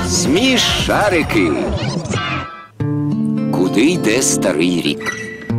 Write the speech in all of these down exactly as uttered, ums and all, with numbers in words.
Смішарики. Куди йде старий рік?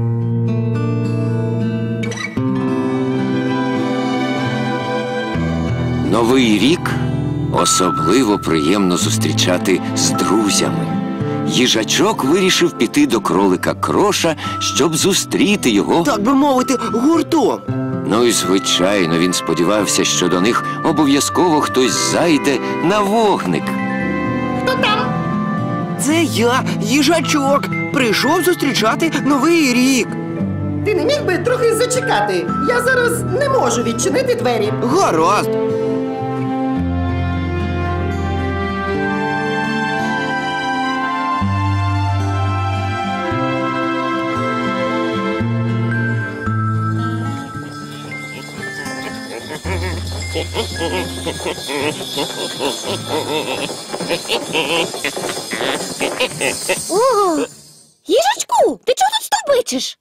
Новий рік особливо приємно зустрічати з друзями. Їжачок вирішив піти до кролика Кроша, щоб зустріти його, так би мовити, гуртом. Ну і звичайно, він сподівався, що до них обов'язково хтось зайде на вогник. Хто там? Це я, їжачок, прийшов зустрічати Новий рік. Ти не міг би трохи зачекати? Я зараз не можу відчинити двері. Гаразд. Ого! Їжачку, ти чого тут стовбичиш?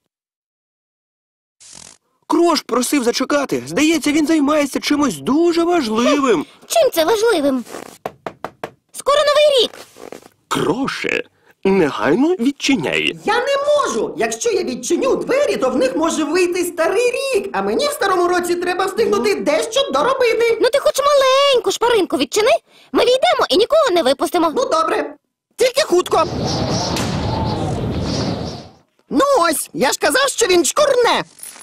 Крош просив зачекати. Здається, він займається чимось дуже важливим. Чим це важливим? Скоро Новий рік. Кроше, негайно відчиняй. Я не можу! Якщо я відчиню двері, то в них може вийти старий рік, а мені в старому році треба встигнути дещо доробити. Ну ти хоч маленьку шпаринку відчини. Ми війдемо і нікого не випустимо. Ну, добре. Тільки хутко. Ну ось, я ж казав, що він чкурне.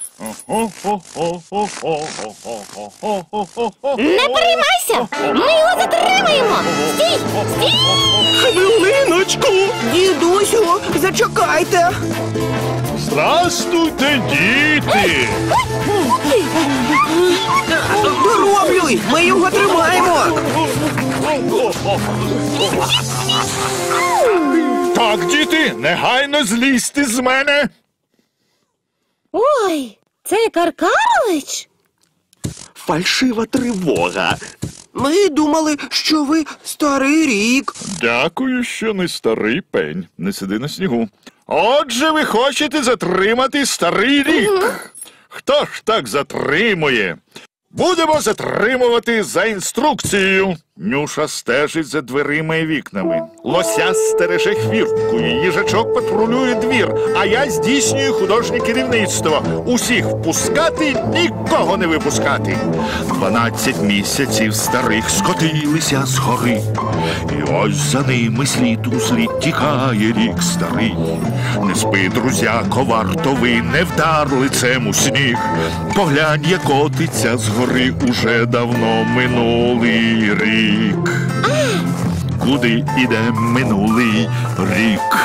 Не переймайся! Ми його затримаємо! Стій! Стій! Хвилиночку! Дідусю, зачекайте! Здрастуйте, діти! Дороблюй! Ми його тримаємо! Так, діти, негайно злізьте з мене! Ой, це Каркарович? Фальшива тривога. Ми думали, що ви старий рік. Дякую, що не старий пень. Не сиди на снігу. Отже, ви хочете затримати старий рік. Хто ж так затримує? Будемо затримувати за інструкцією. Нюша стежить за дверима і вікнами. Лося стереже хвірткою, їжачок патрулює двір, а я здійснюю художнє керівництво. Усіх впускати, нікого не випускати. Дванадцять місяців старих скотилися з гори. І ось за ними слід у слід тікає рік старий. Не спи, друзяко, варто ви не вдар лицем у сніг. Поглянь, як котиться з гори уже давно минулий рік. Куди іде минулий рік?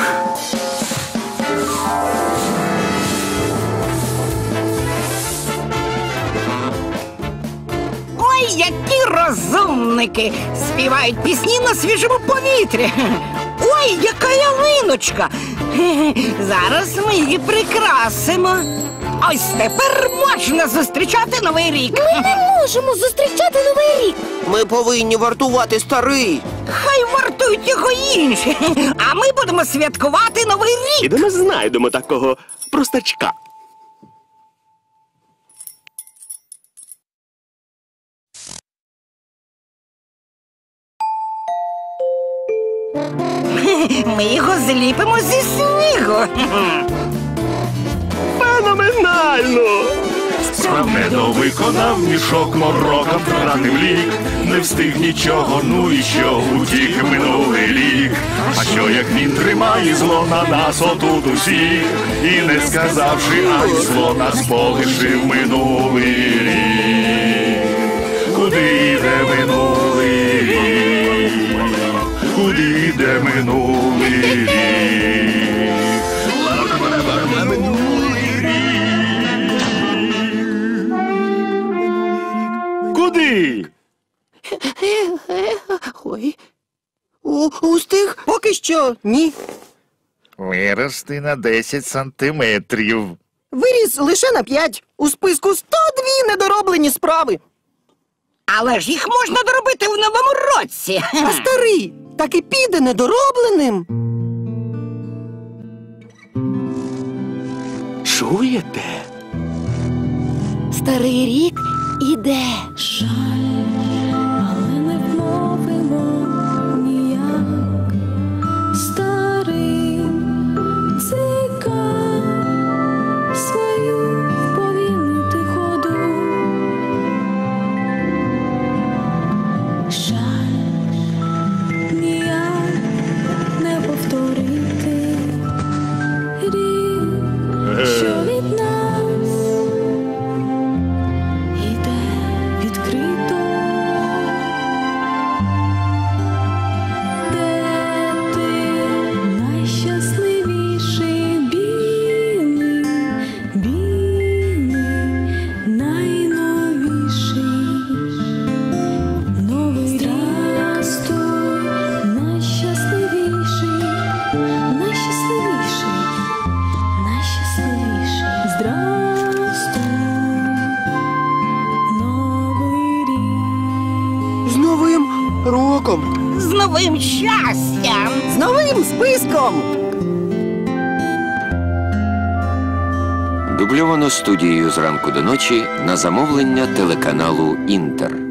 Ой, які розумники! Співають пісні на свіжому повітрі. Ой, яка ялиночка! Зараз ми її прикрасимо. Ось тепер можна зустрічати Новий рік. Ми не можемо зустрічати Новий рік. Ми повинні вартувати старий. Хай вартують його інші, а ми будемо святкувати Новий рік. І де ми знайдемо такого простачка? Ми його зліпимо зі снігу. Феноменально! Справедливо виконав мішок, морока втратив лік. Не встиг нічого, ну і що, утік минулий рік. А що як він тримає зло на нас отут усіх, і не сказавши, ай, зло нас полишив минулий рік. Куди йде минулий рік? Куди йде минулий рік? Куди? Ой. У, устиг? Поки що ні. Вирости на десять сантиметрів. Виріс лише на п'ять. У списку сто дві недороблені справи. Але ж їх можна доробити в новому році. А старий так і піде недоробленим. Чуєте? Старий рік іде. Жаль, але не вмовимо ніяк. роком. З новим щастям! З новим списком! Дубльовано студією «Зранку до ночі» на замовлення телеканалу «Інтер».